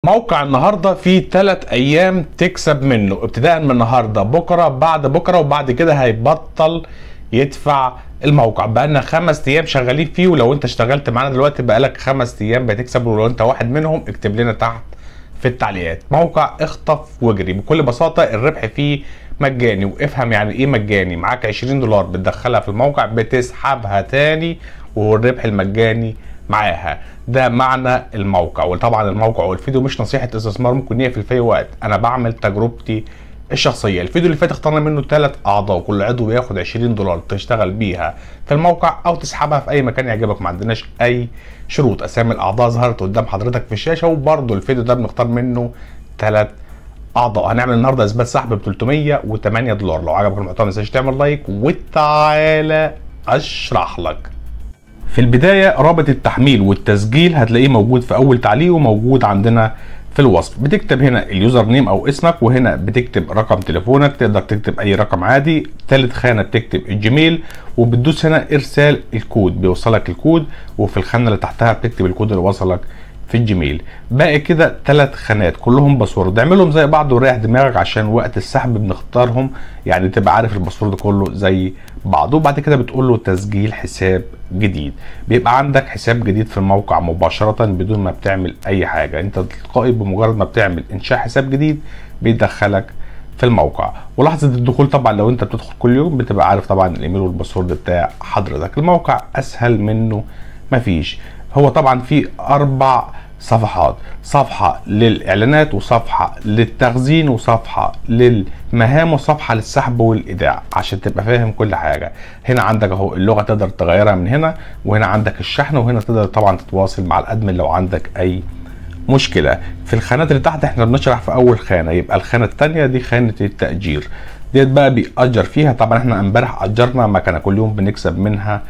موقع النهارده فيه 3 ايام تكسب منه، ابتداء من النهارده، بكره، بعد بكره، وبعد كده هيبطل يدفع. الموقع بقالنا 5 ايام شغالين فيه، ولو انت اشتغلت معانا دلوقتي بقالك 5 ايام بتكسب، ولو انت واحد منهم اكتب لنا تحت في التعليقات. موقع اخطف واجري بكل بساطه، الربح فيه مجاني، وافهم يعني ايه مجاني. معاك 20 دولار بتدخلها في الموقع بتسحبها تاني، والربح المجاني معاها. ده معنى الموقع. وطبعا الموقع والفيديو مش نصيحه استثمار، ممكن يقفل في اي وقت. انا بعمل تجربتي الشخصيه. الفيديو اللي فات اخترنا منه 3 اعضاء، كل عضو بياخد 20 دولار تشتغل بيها في الموقع او تسحبها في اي مكان يعجبك. ما عندناش اي شروط. اسامي الاعضاء ظهرت قدام حضرتك في الشاشه، وبرده الفيديو ده بنختار منه 3 اعضاء. هنعمل النهارده اثبات سحب ب 308 دولار. لو عجبك المحتوى ما تنساش تعمل لايك، وتعالى اشرح لك. في البدايه رابط التحميل والتسجيل هتلاقيه موجود في اول تعليق، وموجود عندنا في الوصف. بتكتب هنا اليوزر نيم او اسمك، وهنا بتكتب رقم تليفونك، تقدر تكتب اي رقم عادي. ثالث خانه بتكتب الجيميل، وبتدوس هنا ارسال الكود، بيوصلك الكود، وفي الخانه اللي تحتها بتكتب الكود اللي وصلك في الجيميل. باقي كده 3 خانات كلهم باسورد. اعملهم زي بعض وريح دماغك، عشان وقت السحب بنختارهم يعني تبقى عارف الباسورد كله زي بعض. وبعد كده بتقول له تسجيل حساب جديد. بيبقى عندك حساب جديد في الموقع مباشرة بدون ما بتعمل اي حاجة. انت تلقائي بمجرد ما بتعمل انشاء حساب جديد بيدخلك في الموقع. ولحظة الدخول طبعا لو انت بتدخل كل يوم بتبقى عارف طبعا الايميل والباسورد بتاع حضرتك. الموقع اسهل منه مفيش. هو طبعا فيه 4 صفحات، صفحة للإعلانات، وصفحة للتخزين، وصفحة للمهام، وصفحة للسحب والإيداع، عشان تبقى فاهم كل حاجة. هنا عندك اهو اللغة تقدر تغيرها من هنا، وهنا عندك الشحن، وهنا تقدر طبعا تتواصل مع الأدمن لو عندك أي مشكلة. في الخانات اللي تحت احنا بنشرح في أول خانة، يبقى الخانة التانية دي خانة التأجير. ديت بقى بيأجر فيها. طبعا احنا امبارح أجرنا مكنة كل يوم بنكسب منها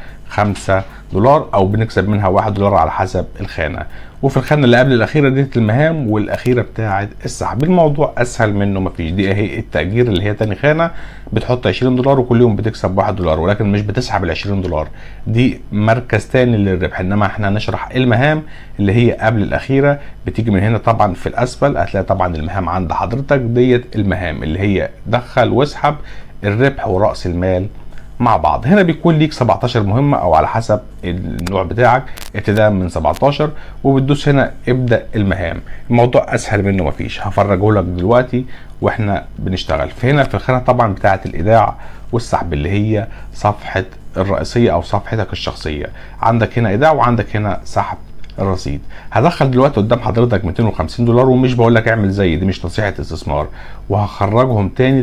5 دولار، او بنكسب منها 1 دولار على حسب الخانه. وفي الخانه اللي قبل الاخيره دي المهام، والاخيره بتاعه السحب. الموضوع اسهل منه مفيش. دي اهي التاجير اللي هي تاني خانه، بتحط 20 دولار وكل يوم بتكسب 1 دولار، ولكن مش بتسحب ال 20 دولار. دي مركز تاني للربح. انما احنا نشرح المهام اللي هي قبل الاخيره. بتيجي من هنا طبعا في الاسفل هتلاقي طبعا المهام عند حضرتك. ديت المهام اللي هي دخل واسحب، الربح وراس المال مع بعض. هنا بيكون ليك 17 مهمة او على حسب النوع بتاعك، ابتداء من 17، وبتدوس هنا ابدأ المهام. الموضوع اسهل منه مفيش. هفرجه لك دلوقتي واحنا بنشتغل. في هنا في الخانة طبعا بتاعة الايداع والسحب، اللي هي صفحة الرئيسية او صفحتك الشخصية. عندك هنا ايداع، وعندك هنا سحب الرصيد. هدخل دلوقتي قدام حضرتك 250 دولار، ومش بقول لك اعمل زي دي، مش نصيحة استثمار. وهخرجهم تاني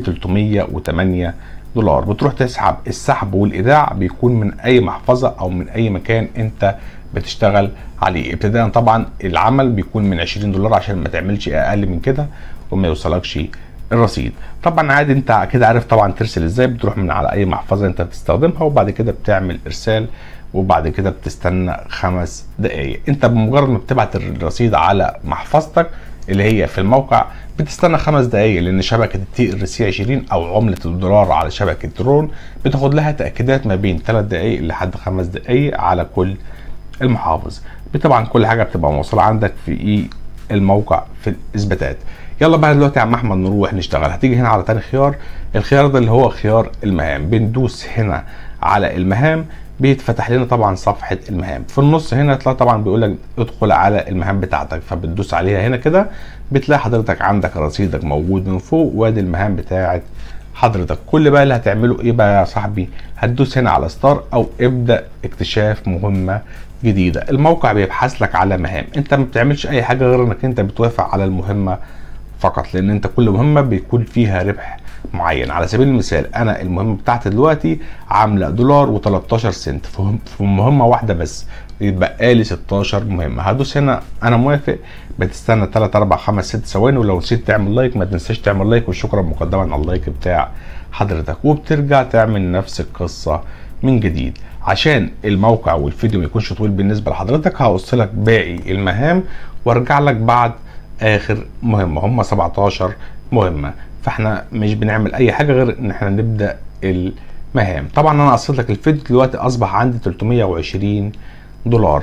308 دولار. بتروح تسحب. السحب والايداع بيكون من اي محفظه او من اي مكان انت بتشتغل عليه. ابتداء طبعا العمل بيكون من 20 دولار، عشان ما تعملش اقل من كده وما يوصلكش الرصيد. طبعا عادي انت كده عارف طبعا ترسل ازاي. بتروح من على اي محفظه انت بتستخدمها، وبعد كده بتعمل ارسال، وبعد كده بتستنى 5 دقايق. انت بمجرد ما بتبعت الرصيد على محفظتك اللي هي في الموقع بتستنى 5 دقايق، لان شبكه التي ار سي 20 او عمله الدولار على شبكه ترون بتاخد لها تاكيدات ما بين 3 دقايق لحد 5 دقايق على كل المحافظ. طبعا كل حاجه بتبقى موصوله عندك في الموقع في الاثباتات. يلا بقى دلوقتي يا عم احمد نروح نشتغل. هتيجي هنا على تاني خيار، الخيار ده اللي هو خيار المهام. بندوس هنا على المهام، بيتفتح لنا طبعا صفحه المهام. في النص هنا تلاقي طبعا بيقول لك ادخل على المهام بتاعتك، فبتدوس عليها هنا كده. بتلاقي حضرتك عندك رصيدك موجود من فوق، وادي المهام بتاعت حضرتك. كل بقى اللي هتعمله ايه بقى يا صاحبي؟ هتدوس هنا على ستار او ابدا اكتشاف مهمه جديده. الموقع بيبحث لك على مهام، انت ما بتعملش اي حاجه غير انك انت بتوافق على المهمه فقط، لان انت كل مهمه بيكون فيها ربح معين. على سبيل المثال انا المهمه بتاعتي دلوقتي عامله دولار و13 سنت في مهمه واحده بس، يبقى لي 16 مهمه. هدوس هنا انا موافق. بتستنى 3 4 5 6 ثواني، ولو نسيت تعمل لايك ما تنساش تعمل لايك، وشكرا مقدما على اللايك بتاع حضرتك. وبترجع تعمل نفس القصه من جديد. عشان الموقع والفيديو ما يكونش طويل بالنسبه لحضرتك هقص لك باقي المهام وارجع لك بعد اخر مهمه. هم 17 مهمه، فاحنا مش بنعمل اي حاجه غير ان احنا نبدا المهام. طبعا انا قصيت لك الفيديو دلوقتي اصبح عندي 320 دولار.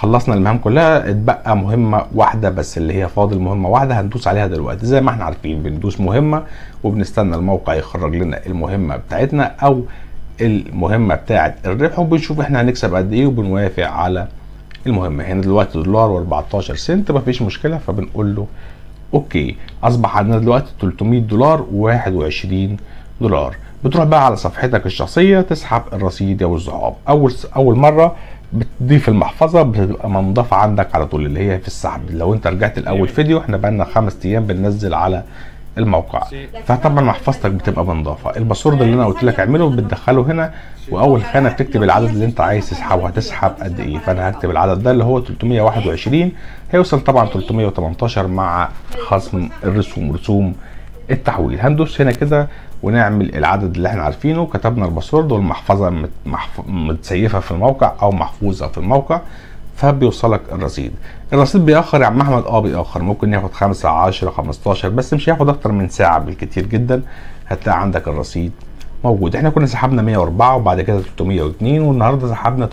خلصنا المهام كلها، اتبقى مهمه واحده بس اللي هي فاضل مهمه واحده هندوس عليها دلوقتي. زي ما احنا عارفين بندوس مهمه وبنستنى الموقع يخرج لنا المهمه بتاعتنا او المهمه بتاعت الربح، وبنشوف احنا هنكسب قد ايه وبنوافق على المهمه. هنا دلوقتي دولار و14 سنت، مفيش مشكله، فبنقول له اوكي. اصبح عندنا دلوقتي 300 دولار و21 دولار. بتروح بقى على صفحتك الشخصيه تسحب الرصيد يا ابو الصحاب. اول مره بتضيف المحفظه بتبقى منضافه عندك على طول اللي هي في السحب. لو انت رجعت الاول فيديو احنا بقالنا 5 ايام بننزل على الموقع، فطبعا محفظتك بتبقى منضافه. الباسورد اللي انا قلت لك اعمله بتدخله هنا، واول خانه بتكتب العدد اللي انت عايز تسحبه، هتسحب قد ايه. فانا هكتب العدد ده اللي هو 321، هيوصل طبعا 318 مع خصم رسوم التحويل. هندوس هنا كده ونعمل العدد اللي احنا عارفينه، كتبنا الباسورد والمحفظه متسيفه في الموقع او محفوظه في الموقع، فبيوصلك الرصيد. الرصيد بيأخر يا عم احمد؟ بيأخر، ممكن ياخد 5 10 15 بس مش هياخد اكتر من ساعه بالكتير جدا. هتلاقي عندك الرصيد موجود. احنا كنا سحبنا 104 وبعد كده 302 والنهارده سحبنا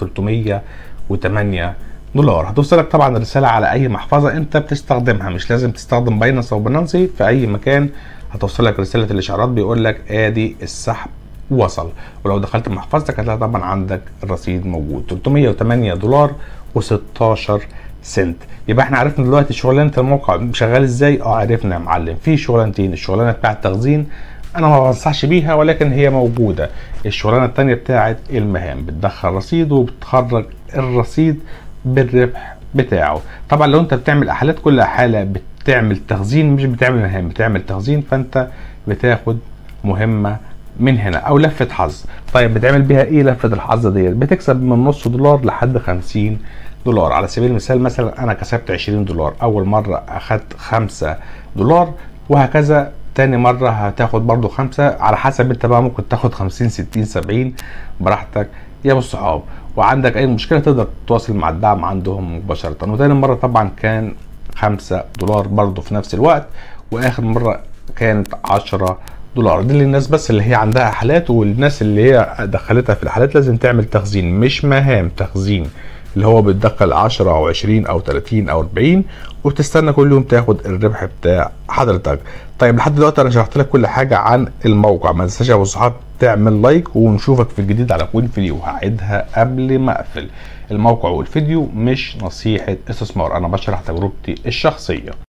308 دولار. هتوصلك طبعا الرساله على اي محفظه انت بتستخدمها، مش لازم تستخدم باينانس او بنانسي، في اي مكان هتوصلك رساله الاشعارات بيقول لك ادي السحب وصل. ولو دخلت محفظتك هتلاقي طبعا عندك الرصيد موجود 308 دولار و16 سنت. يبقى احنا عرفنا دلوقتي شغلانه الموقع شغال ازاي. عرفنا يا معلم. في شغلانتين، الشغلانه بتاعه التخزين انا ما بنصحش بيها ولكن هي موجوده. الشغلانه الثانيه بتاعه المهام، بتدخل رصيد وبتخرج الرصيد بالربح بتاعه. طبعا لو انت بتعمل احالات كل حاله بتعمل تخزين مش بتعمل مهام، بتعمل تخزين، فانت بتاخد مهمه من هنا او لفه حظ. طيب بتعمل بيها ايه لفه الحظ ديت؟ بتكسب من نص دولار لحد 50 دولار. على سبيل المثال مثلا انا كسبت 20 دولار، اول مره اخدت 5 دولار وهكذا. تاني مرة هتاخد برضو 5 على حسب انت بقى، ممكن تاخد 50 60 70 براحتك يا ابو الصحاب. وعندك اي مشكلة تقدر تتواصل مع الدعم عندهم مباشرة. وتاني مرة طبعا كان 5 دولار برضو في نفس الوقت، واخر مرة كانت 10 دولار. دي للناس بس اللي هي عندها حالات، والناس اللي هي دخلتها في الحالات لازم تعمل تخزين مش مهام، تخزين اللي هو بتدخل 10 او 20 او 30 او 40 وبتستنى كل يوم تاخد الربح بتاع حضرتك. طيب لحد دلوقتي انا شرحت لك كل حاجه عن الموقع. ما تنساش يا ابو الصحاب تعمل لايك، ونشوفك في الجديد على كوين فيديو. هعيدها قبل ما اقفل، الموقع والفيديو مش نصيحه استثمار، انا بشرح تجربتي الشخصيه.